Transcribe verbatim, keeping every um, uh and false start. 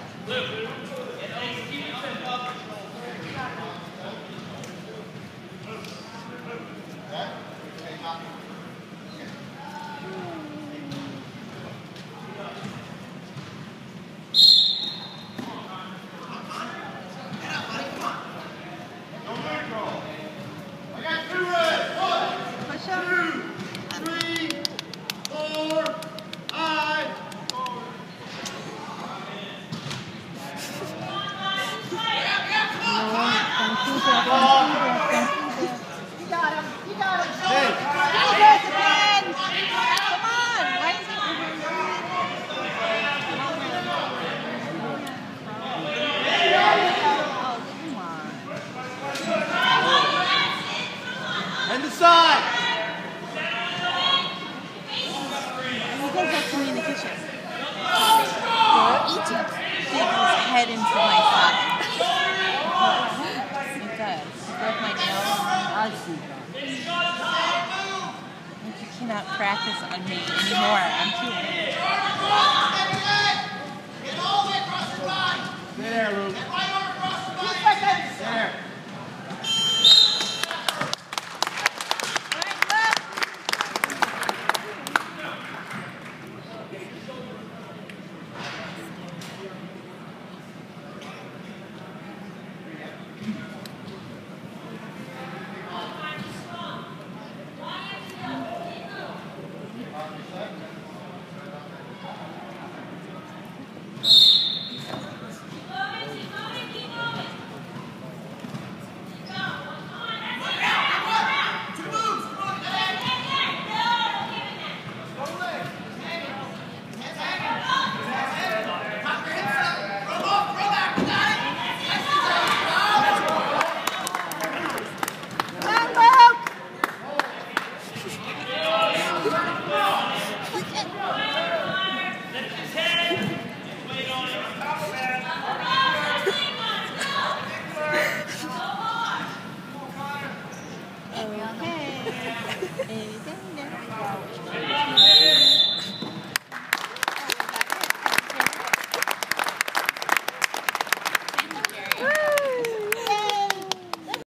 And the side. You guys have communication. You're eating. He goes head into my side. It does. It broke my nail. I see that. You cannot practice on me anymore. I'm too old. Get all the way across the line. There, Luke. Get right arm across the line. There.